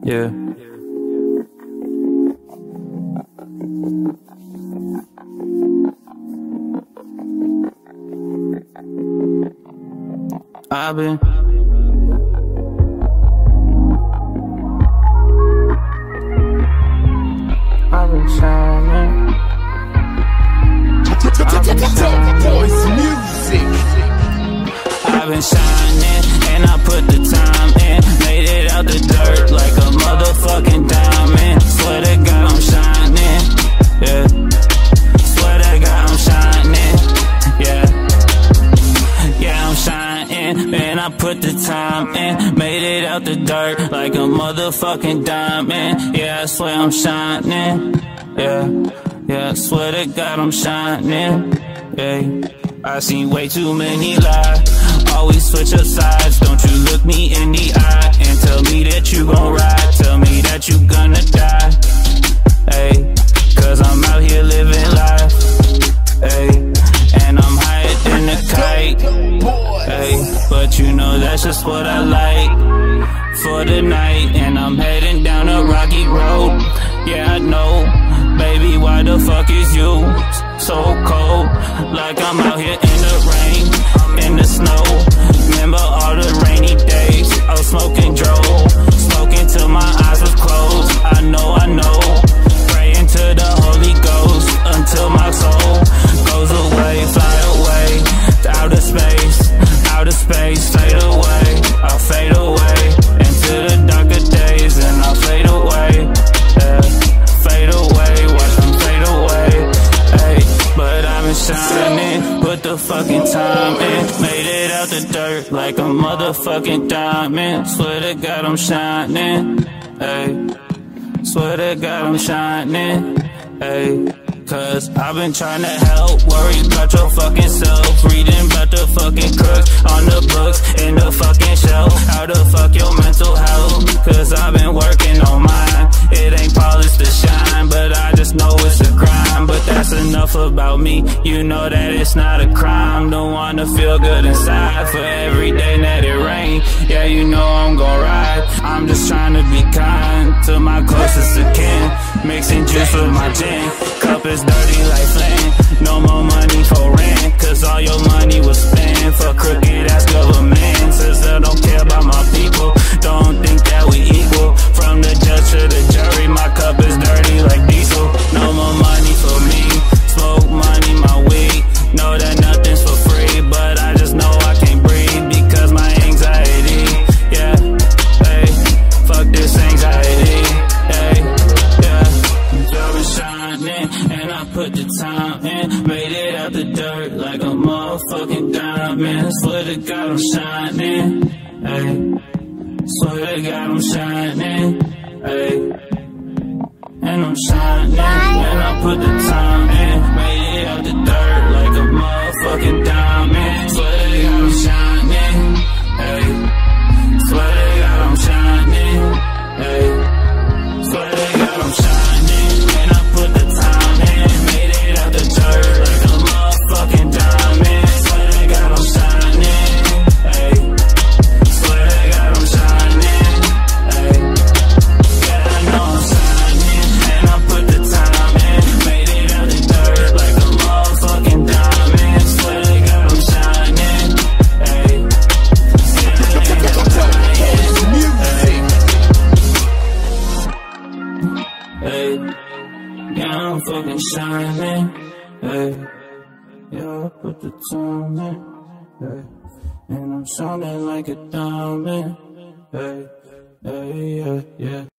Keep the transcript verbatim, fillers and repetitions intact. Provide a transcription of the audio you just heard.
Yeah. I've been I've been shining. I've been shining. Boys music. I've been shining, and I put the time in. Made it out the dirt like a motherfucking diamond. Swear to God I'm shining, yeah. Swear to God I'm shining, yeah. Yeah, I'm shining, and I put the time in. Made it out the dirt like a motherfucking diamond. Yeah, I swear I'm shining, yeah. Yeah, I swear to God I'm shining, yeah. I seen way too many lies. Always switch up sides. Don't you look me in the eye and tell me that you gon' ride. Tell me that you gonna die, ayy. Cause I'm out here living life, ayy. And I'm higher than a kite, ayy. But you know that's just what I like for the night. And I'm heading down a rocky road. Yeah, I know, baby, why the fuck is you so cold? Like I'm out here in the rain, in the snow. Remember all the rainy days, I was smoking dro, smoking till my eyes was closed. I know, I know, praying to the Holy Ghost until my soul goes away, fly away to outer space, outer space, fade away. I'll fade away into the darker days, and I'll fade away, yeah. Fade away, watch them fade away, ayy. But I've been shining, put the fucking time in. Made it out the dirt like a motherfucking diamond. Swear to God I'm shining, ayy. Swear to God I'm shining, ayy. Cause I've been trying to help, worry about your fucking self. Reading about the fucking crooks on the books, in the fucking shelf. How the fuck your mental health? Cause I've been working on mine. It ain't polished to shine, but I just know it's a grind. But that's enough about me, you know that it's not a crime. Don't wanna feel good inside for every day that it rain. Yeah, you know I'm gon' ride. I'm just trying to be kind to my closest of kin. Mixing juice with my gin, cup is dirty like Flynn. No more money for rent, cause all your money was spent for crooked ass government. Says I don't care about my people, don't think that we equal. From the judge to the jury, my cup is dirty like diesel. No more money for me, smoke money, my weed. Know that nothing's for free, but I just know I can't breathe because my anxiety, yeah, hey, fuck this anxiety, hey, yeah. I've been shining, and I put the time in. Made it out the dirt like a motherfucking diamond. Swear to God I'm shining, ayy. Swear to God I'm shining, ayy. And I'm shining, and I put the time in. Made it out the dirt like a motherfucking diamond. Swear to God I'm shining, ayy. Swear to God I'm shining, ayy. Swear to God I'm shining, and I put the time in. Made it out the dirt like a motherfucking diamond. Swear to God I'm shining, ayy. Swear to God I'm shining, ayy. Yeah, I know I'm shining, and I put the time in. Made it out the dirt like a motherfucking diamond. Swear to God I'm shining, ayy. Swear to God I'm shining, ayy. Hey, yeah, I'm fucking shining, hey. Yeah, I put the time in, hey. And I'm shining like a diamond, hey, hey, yeah, yeah.